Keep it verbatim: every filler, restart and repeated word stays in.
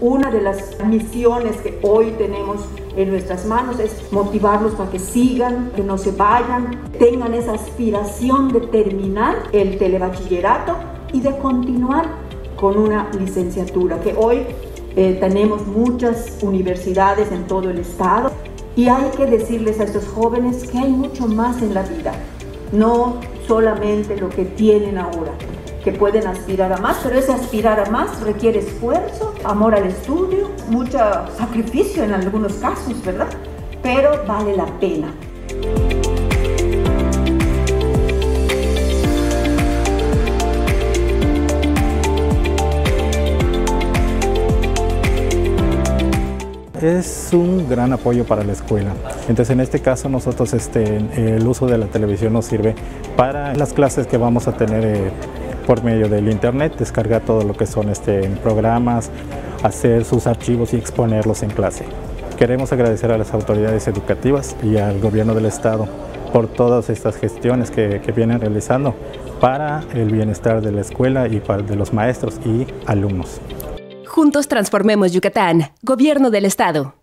Una de las misiones que hoy tenemos en nuestras manos es motivarlos para que sigan, que no se vayan, tengan esa aspiración de terminar el telebachillerato y de continuar con una licenciatura, que hoy eh, tenemos muchas universidades en todo el estado y hay que decirles a estos jóvenes que hay mucho más en la vida, no solamente lo que tienen ahora, que pueden aspirar a más, pero ese aspirar a más requiere esfuerzo, amor al estudio, mucho sacrificio en algunos casos, ¿verdad? Pero vale la pena. Es un gran apoyo para la escuela. Entonces, en este caso, nosotros este, el uso de la televisión nos sirve para las clases que vamos a tener eh, por medio del internet, descargar todo lo que son este, programas, hacer sus archivos y exponerlos en clase. Queremos agradecer a las autoridades educativas y al gobierno del estado por todas estas gestiones que, que vienen realizando para el bienestar de la escuela y para, de los maestros y alumnos. Juntos transformemos Yucatán. Gobierno del Estado.